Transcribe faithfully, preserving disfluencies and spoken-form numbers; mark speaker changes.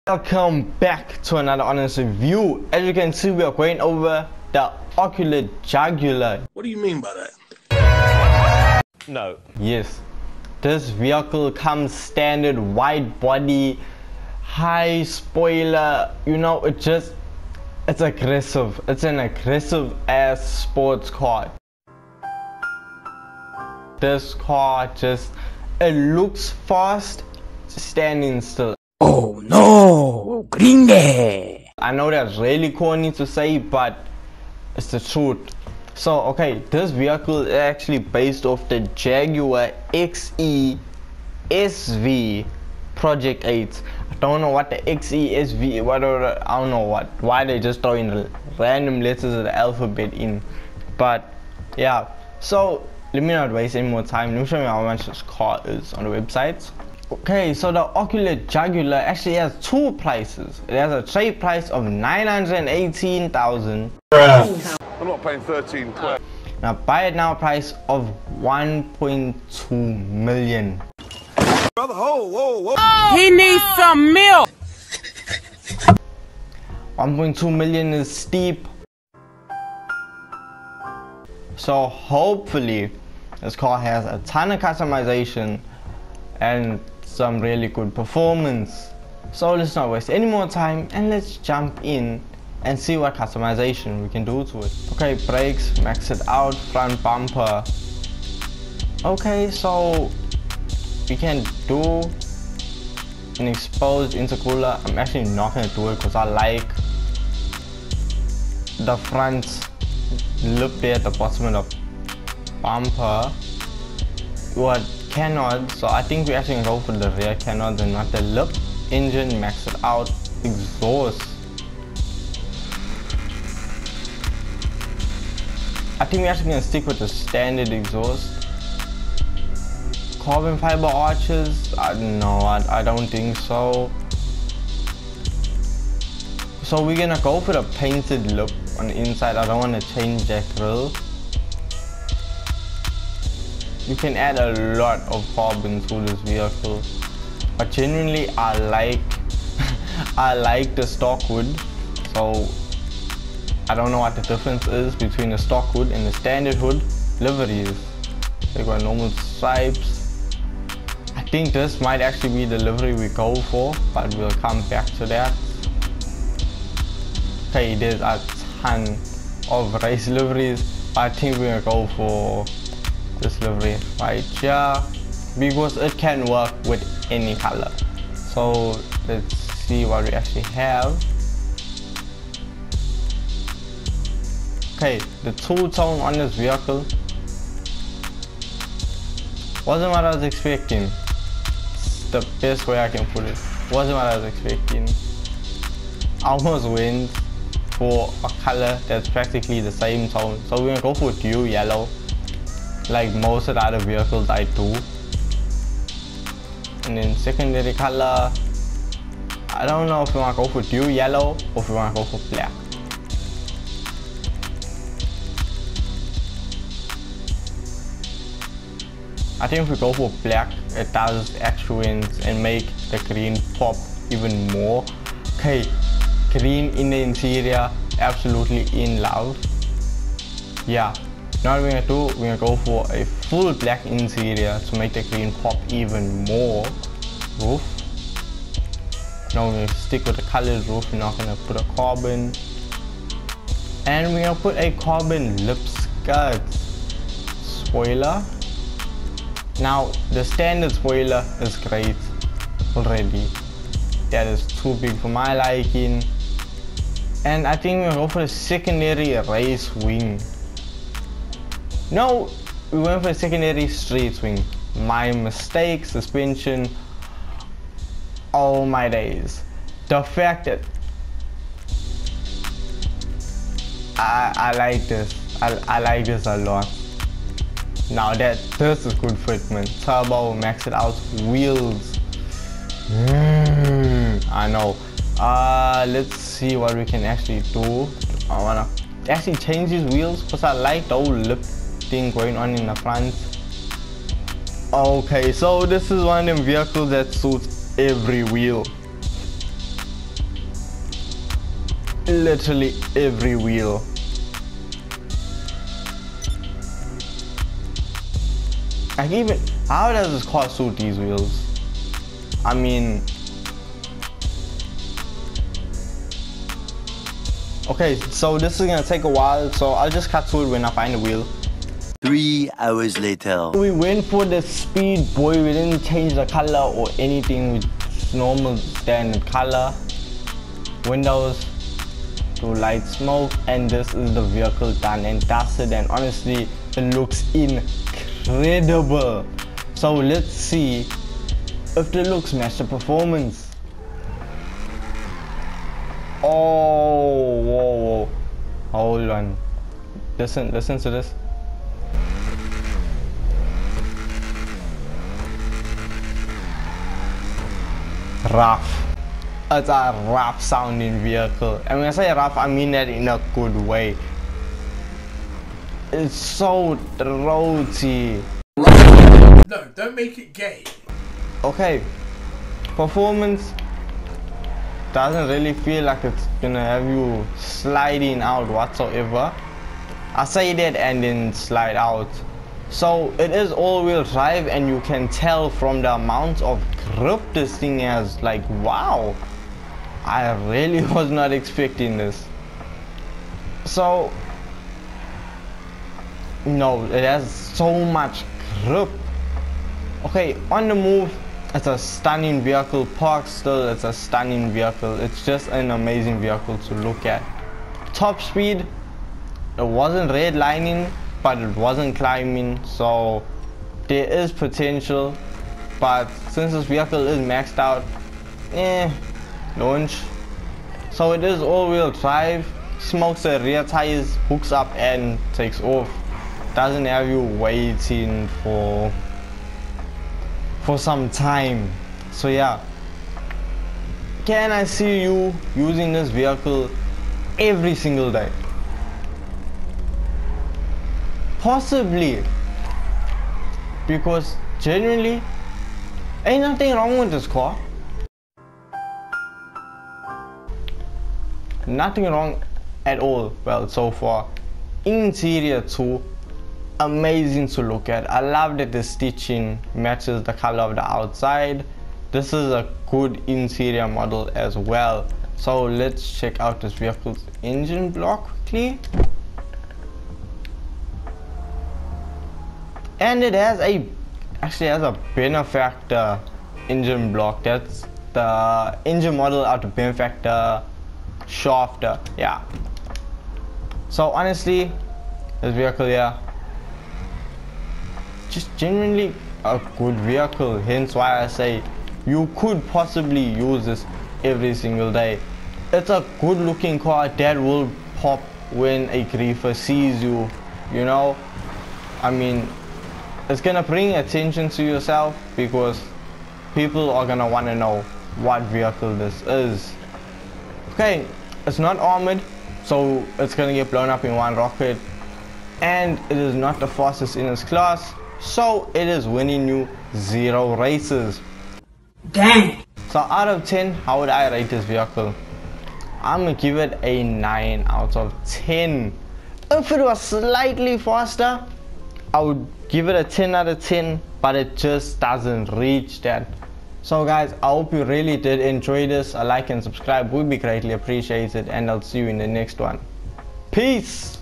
Speaker 1: Welcome back to another honest review. As you can see, we are going over the Ocelot Jugular.
Speaker 2: What do you mean by that?
Speaker 1: No. Yes. This vehicle comes standard wide body, high spoiler. You know, it just it's aggressive. It's an aggressive ass sports car. This car just it looks fast standing still.
Speaker 3: Oh no, gringe!
Speaker 1: I know that's really corny to say, but it's the truth. So, okay, this vehicle is actually based off the Jaguar X E S V Project eight. I don't know what the X E S V, whatever, I don't know what, why they just throw in random letters of the alphabet in. But, yeah, so let me not waste any more time. Let me show you how much this car is on the website. Okay, so the Ocelot Jugular actually has two prices. It has a trade price of nine hundred eighteen thousand dollars.
Speaker 2: I'm not paying thirteen quid.
Speaker 1: Now buy it now price of one point two million.
Speaker 2: Brother, whoa, whoa, whoa.
Speaker 3: He needs some milk!
Speaker 1: one point two million is steep. So hopefully this car has a ton of customization and some really good performance. So let's not waste any more time and let's jump in and see what customization we can do to it. Okay, brakes, max it out, front bumper. Okay, so we can do an exposed intercooler. I'm actually not gonna do it because I like the front lip there at the bottom of the bumper. What canard, so I think we actually can go for the rear canard and not the lip. Engine, max it out. Exhaust, I think we actually gonna stick with the standard exhaust. Carbon fiber arches, I don't know, I, I don't think so. So we're gonna go for the painted lip on the inside. I don't want to change that grill. You can add a lot of carbon to this vehicle, but genuinely I like I like the stock wood. So I don't know what the difference is between the stock hood and the standard hood liveries. They got normal stripes. I think this might actually be the livery we go for, but we'll come back to that. Okay, there's a ton of race liveries. I think we're gonna go for this livery right here because it can work with any color. So let's see what we actually have. Okay, the two-tone on this vehicle wasn't what I was expecting. It's the best way I can put it. Wasn't what I was expecting. I almost went for a color that's practically the same tone. So we're gonna go for dew yellow, like most of the other vehicles I do. And then secondary color, I don't know if we want to go for dew yellow or if we want to go for black. I think if we go for black, it does accentuate and make the green pop even more. Okay, green in the interior, absolutely in love. Yeah. Now what we're gonna do, we're gonna go for a full black interior to make the green pop even more. Roof. Now we're gonna stick with the colored roof, we're not gonna put a carbon. And we're gonna put a carbon lip skirt. Spoiler. Now the standard spoiler is great already. That is too big for my liking. And I think we're gonna go for the secondary race wing. No, we went for a secondary street swing. My mistake. Suspension. Oh my days. The fact that I, I like this. I, I like this a lot. Now that this is good fitment. Turbo, max it out. Wheels. Mm, I know. Uh, let's see what we can actually do. I wanna actually change these wheels because I like the old lip thing going on in the front. Okay, so this is one of them vehicles that suits every wheel. literally every wheel. Like, even how does this car suit these wheels? I mean, okay, so this is gonna take a while, so I'll just cut to it when I find a wheel.
Speaker 4: Three hours later.
Speaker 1: We went for the speed, boy. We didn't change the color or anything. With normal standard color. Windows to light smoke, and this is the vehicle done and dusted, and honestly it looks incredible. So let's see if the looks match the performance. Oh, whoa, whoa. Hold on. Listen, listen to this. Rough. It's a rough sounding vehicle. And when I say rough, I mean that in a good way. It's so throaty.
Speaker 5: No, don't make it gay.
Speaker 1: Okay, performance doesn't really feel like it's gonna have you sliding out whatsoever. I say that and then slide out. So it is all-wheel drive, and you can tell from the amount of grip this thing has. Like, wow, I really was not expecting this. So no, it has so much grip. Okay, on the move, it's a stunning vehicle. Parked still, it's a stunning vehicle. It's just an amazing vehicle to look at. Top speed, it wasn't redlining, but it wasn't climbing, so there is potential. But since this vehicle is maxed out, eh, launch. So it is all-wheel drive, smokes the rear tires, hooks up and takes off. Doesn't have you waiting for for some time. So yeah, can I see you using this vehicle every single day? Possibly, because genuinely ain't nothing wrong with this car. Nothing wrong at all. Well, so far. Interior too, amazing to look at. I love that the stitching matches the color of the outside. This is a good interior model as well. So let's check out this vehicle's engine block quickly. And it has a actually has a benefactor engine block. That's the engine model out of benefactor shafter. Yeah. So honestly, this vehicle here, just genuinely a good vehicle. Hence why I say you could possibly use this every single day. It's a good looking car that will pop when a griefer sees you, you know. I mean, it's gonna bring attention to yourself because people are gonna want to know what vehicle this is. Okay, it's not armored, so it's gonna get blown up in one rocket, and it is not the fastest in its class, so it is winning you zero races.
Speaker 3: Dang!
Speaker 1: So out of ten, how would I rate this vehicle? I'm gonna give it a nine out of ten. If it was slightly faster, I would give it a ten out of ten, but it just doesn't reach that. So guys, I hope you really did enjoy this. A like and subscribe would be greatly appreciated, and I'll see you in the next one. Peace!